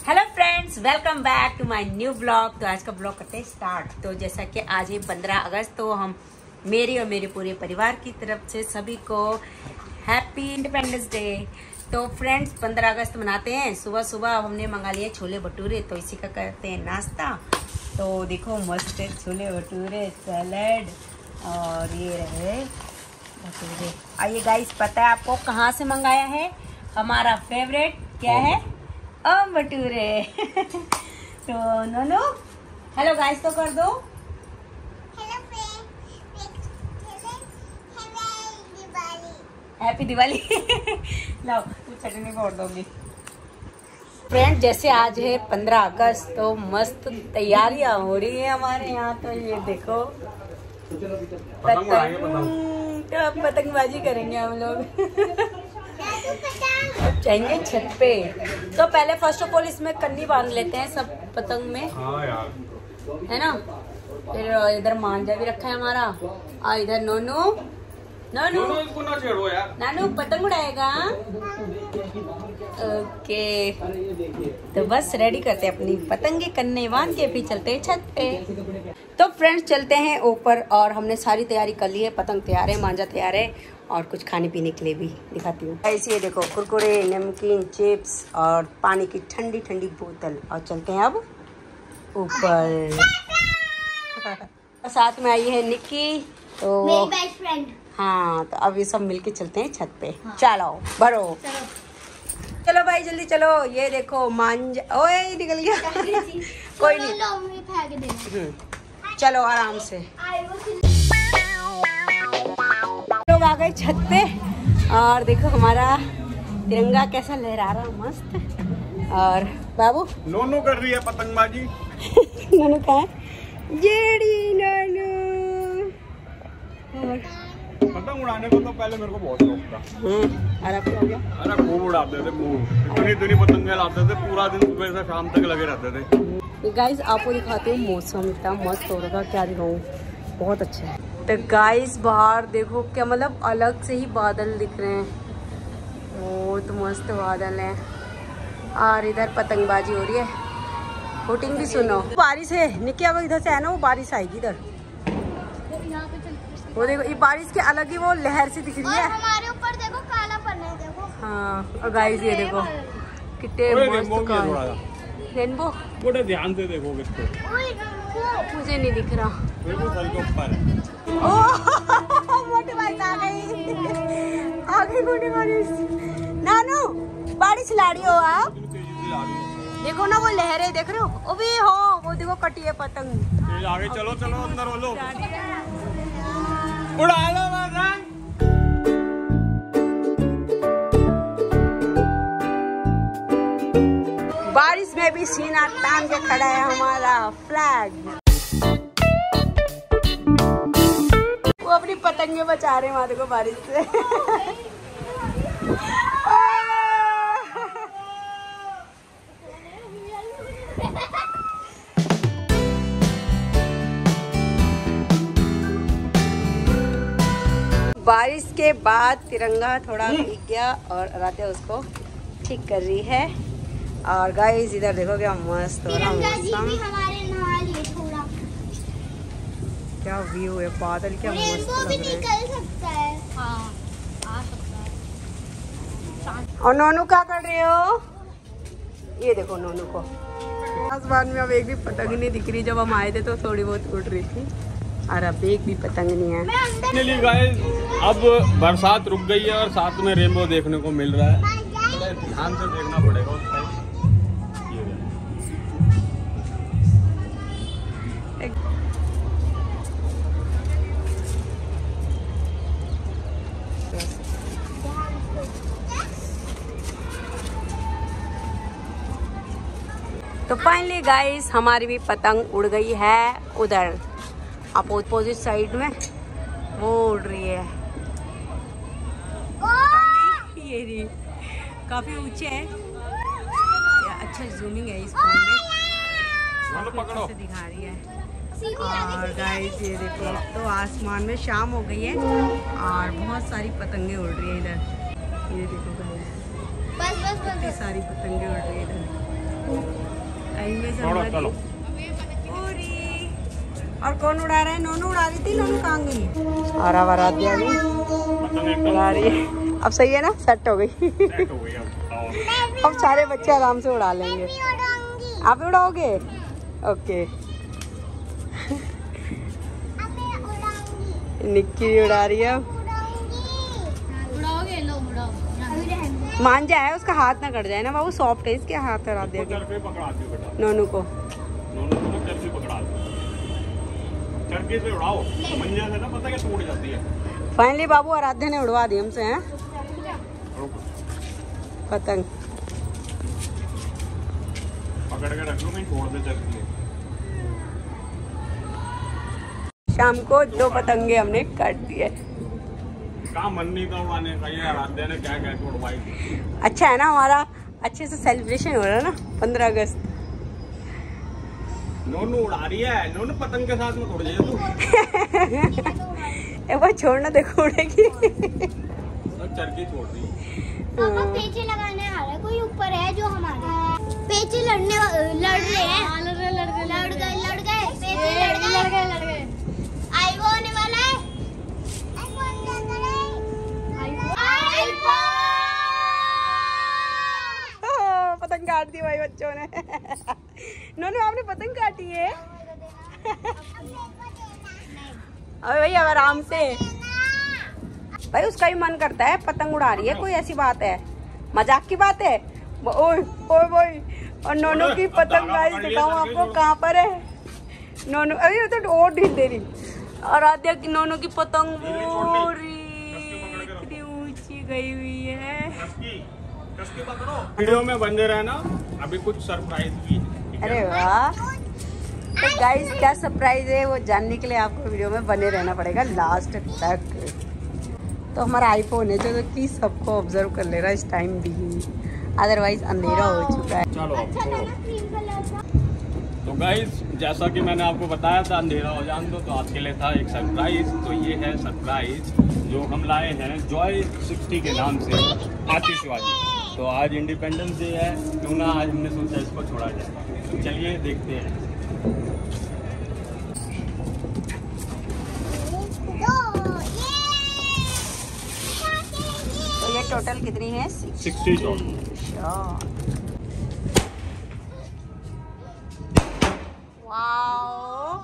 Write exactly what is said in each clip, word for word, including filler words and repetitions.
Hello friends, welcome back to my new blog. तो आज का ब्लॉग करते हैं स्टार्ट। तो जैसा कि आज है पंद्रह अगस्त, तो हम मेरी और मेरे पूरे परिवार की तरफ से सभी को हैप्पी इंडिपेंडेंस डे। तो फ्रेंड्स, पंद्रह अगस्त मनाते हैं। सुबह सुबह हमने मंगा लिए छोले भटूरे, तो इसी का करते हैं नाश्ता। तो देखो मस्त छोले भटूरे, सैलेड और ये रहे भटूरे। आइए गाइस, पता है आपको कहाँ से मंगाया है? हमारा फेवरेट क्या है? ओम भटूरे। तो नोनो हेलो गाइस तो कर दो। हैप्पी दिवाली। लो तू चटनी फोड़ दोगी। फ्रेंड, जैसे आज है पंद्रह अगस्त, तो मस्त तैयारियां हो रही है हमारे यहाँ। तो ये देखो पतंग, तो पतंगबाजी करेंगे हम लोग। जाएंगे छत पे। तो पहले फर्स्ट ऑफ ऑल इसमें कन्नी बांध लेते हैं सब पतंग में। हाँ यार, है ना। फिर इधर मांझा भी रखा है हमारा, और इधर नोनू नोनू इसको ना छेड़ो यार, नानू पतंग उड़ाएगा। ओके, तो बस रेडी करते हैं अपनी पतंगे कन्ने बांध के, फिर चलते हैं छत पे। तो फ्रेंड्स चलते हैं ऊपर, और हमने सारी तैयारी कर ली है। पतंग तैयार है, मांझा तैयार है, और कुछ खाने पीने के लिए भी दिखाती हूँ। ऐसे ये देखो कुरकुरे, नमकीन, चिप्स और पानी की ठंडी ठंडी बोतल। और चलते हैं अब ऊपर। साथ में आई है निक्की, तो मेरी बेस्ट फ्रेंड। हाँ, तो अब ये सब मिलके चलते हैं छत पे। हाँ। चलो भरो, चलो चलो भाई जल्दी चलो। ये देखो मांझा, ओए निकल गया। कोई नहीं, चलो आराम से। लोग आ गए छत पे, और देखो हमारा तिरंगा कैसा लहरा रहा, मस्त। और बाबू नोनू कर रही है पतंगबाजी। नोनू कहाँ है? जेडी नोनू। पतंग उड़ाने को तो पहले मेरे को बहुत शौक था। और अब क्या हो गया? अरे खूब उड़ाते थे, खूब इतनी इतनी पतंगे लाते थे, पूरा दिन सुबह से शाम तक लगे रहते थे। गाइस आपको दिखाते हैं मौसम, इतना मस्त हो रहा था, क्या दिखाऊं, बहुत अच्छा है। तो गाइस बाहर देखो, क्या मतलब अलग से ही बादल दिख रहे हैं, बहुत मस्त बादल हैं। और इधर पतंगबाजी हो रही है, शूटिंग भी सुनो। बारिश है, निकी अगर इधर से है ना, वो बारिश आएगी इधर। वो देखो, ये बारिश के अलग ही वो लहर सी दिख रही है। हमारे ऊपर देखो काला पन्ना है, देखो। हाँ, और गाइस ये देखो कितने मस्त रेनबो। थोड़े ध्यान से देखो किसको, मुझे नहीं दिख रहा। ओह मोटी बारिश आ गई, आ गई मोटी बारिश। नानू बारिश ला रही हो आप? देखो ना वो लहरें देख रहे हो, वो भी हो, वो देखो कटी है पतंग। आगे चलो चलो, अंदर बोलो, उड़ा लो पतंग। बारिश में भी सीना तान के खड़ा है हमारा फ्लैग। वो अपनी पतंगे बचा रहे हैं वहां, देखो बारिश से। बारिश के बाद तिरंगा थोड़ा भीग गया, और राते उसको ठीक कर रही है। और गाइस इधर देखो क्या मस्त हो रहा मौसम, क्या व्यू है, बादल क्या मस्त लग रहे हैं। हाँ, आ सकता है। और नोनू क्या कर रहे हो? ये देखो नोनू को आसमान में अब एक भी पतंग नहीं दिख रही। जब हम आए थे तो थोड़ी बहुत उड़ रही थी, और अब एक भी पतंग नहीं है। चलिए गाइस, अब बरसात रुक गई है और साथ में रेनबो देखने को मिल रहा है। ध्यान से देखना पड़ेगा उस टाइम। तो फाइनली गाइस हमारी भी पतंग उड़ गई है उधर अपोजिट साइड में, वो उड़ रही है। ये रही, काफी ऊंचे है, अच्छा जूमिंग है इस फोन में, काफी अच्छे से दिखा रही है। और गाइस ये देखो, तो आसमान में शाम हो गई है और बहुत सारी पतंगे उड़ रही है इधर। ये देखो गाइस, बस बस बस कितनी सारी पतंगे उड़ रही है इधर। इनमें से चलो हमारी चलो। पूरी। और कौन उड़ा रहा है? नोनू उड़ा रही थी। नोनू कहाँ गई? और अब आराध्या भी पतंग एकदम उड़ा रही है। अब सही है ना, सेट हो गई। सेट हो गई अब। आओ। अब सारे बच्चे आराम से उड़ा लेंगे। उड़ाऊंगी। आप भी उड़ाओगे? ओके। अब मैं उड़ाऊंगी। निक्की भी उड़ा रही है। उड़ाओगे? लो उड़ाओ। मान जाए, उसका हाथ ना कट जाए ना बाबू। सॉफ्ट है इसके हाथ। आराध्या के चरखे पकड़ाती हूँ बेटा। नोनू को। दोनों को ना चरखी पकड़ा दो। चरखे से उड़ाओ, मंजा से ना पता क्या टूट जाती है। फाइनली बाबू आराध्या ने उड़वा दी हमसे हैं रुको, पतंग। पकड़ के रख लो, कहीं छोड़ दे चरखी। शाम को दो पतंगे हमने काट दिए। कहाँ मन नहीं था उड़ाने का, ये आराध्या ने क्या क्या उड़वाई थी। अच्छा है ना, हमारा अच्छे से सेलिब्रेशन हो रहा है ना पंद्रह अगस्त। नोनू उड़ा रही है। नोनू पतंग के साथ में उड़ जाइए तू। एक बार छोड़ना, देखो उड़ेगी। सब चरखी छोड़ दी। पापा पेचे लगाने आ रहा है, कोई ऊपर है जो हमारे पेचे लड़ने लड़ रहे हैं। लड़ रहे लड़ गए लड़ गए लड़ गए पेचे लड़ गए लड़ गए लड़ गए। आईफोन होने वाला है। आईफोन क्या करे? आईफोन। पतंग काट दी भाई बच्चों ने। नोनू आपने पतंग काटी है? अरे भाई अब आराम से भाई, उसका भी मन करता है। पतंग उड़ा रही है, कोई ऐसी बात है? मजाक की बात है? ओए ओए ओए। और नोनू की पतंग गाइस दिखाऊं आपको कहाँ पर है। नोनू अरे तो और ढील दे रही। और आद्या की नोनू की पतंग पूरी इतनी ऊंची गई हुई है। वीडियो में बंदे रहना, अभी कुछ सरप्राइज भी है। अरे वाह। तो गाइस क्या सरप्राइज है वो जानने के लिए आपको वीडियो में बने रहना पड़ेगा लास्ट तक। तो हमारा आईफोन है जो कि सबको ऑब्जर्व कर ले रहा है इस टाइम भी, अदरवाइज अंधेरा हो चुका है। चलो अब अच्छा छोड़ो। लगा क्रीम कलर का। तो गाइस जैसा कि मैंने आपको बताया था अंधेरा हो जान दो, तो आपके लिए था एक सरप्राइज। तो ये है सरप्राइज जो हम लाए हैं जॉय सिक्सटी के नाम से, आतिशबाजी। तो आज इंडिपेंडेंस डे है, क्यों ना आज हमने सोचा इसको छोड़ा जाए। तो चलिए देखते हैं। तो ये टोटल कितनी है? Sixty shot. वाओ।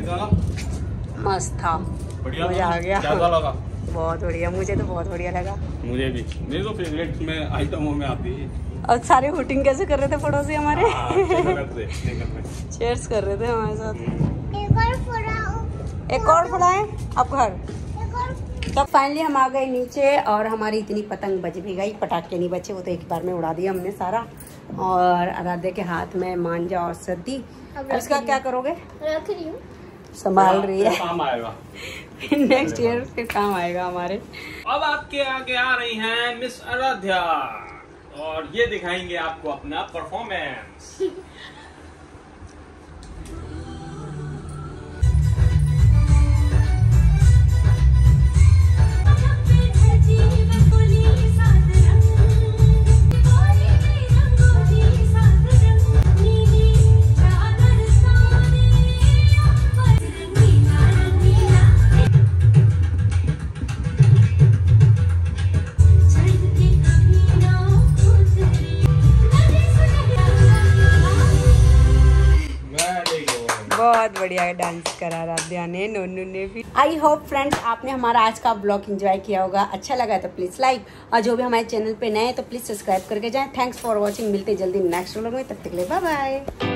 था? मस्त था, बढ़िया मजा आ गया। कैसा लगा? बहुत बढ़िया, मुझे तो बहुत बढ़िया लगा। मुझे भी, मेरे तो फेवरेट में आइटमों में आती है। और सारे हुटिंग कैसे कर रहे थे पड़ोसी हमारे? चेयर्स कर रहे थे हमारे साथ। एक और फोड़ाओ, एक और फोड़ाएं अब घर। तब फाइनली हम आ गए नीचे और हमारी इतनी पतंग बज भी गई, पटाखे नहीं बचे, वो तो एक बार में उड़ा दिया हमने सारा। और आराध्या के हाथ में मांझा और सर्दी। अब इसका क्या करोगे? रख रही हूँ, संभाल रही है, काम आएगा नेक्स्ट ईयर फिर काम आएगा हमारे। अब आपके आगे आ रही हैं मिस आराध्या और ये दिखाएंगे आपको अपना परफॉर्मेंस। बहुत बढ़िया डांस करा राध्या ने, नोनू ने भी। आई होप फ्रेंड्स आपने हमारा आज का ब्लॉग एंजॉय किया होगा। अच्छा लगा तो प्लीज लाइक, और जो भी हमारे चैनल पे नए हैं तो प्लीज सब्सक्राइब करके जाएं। थैंक्स फॉर वॉचिंग, मिलते जल्दी नेक्स्ट व्लॉग में, तब तक के लिए बाय बाय।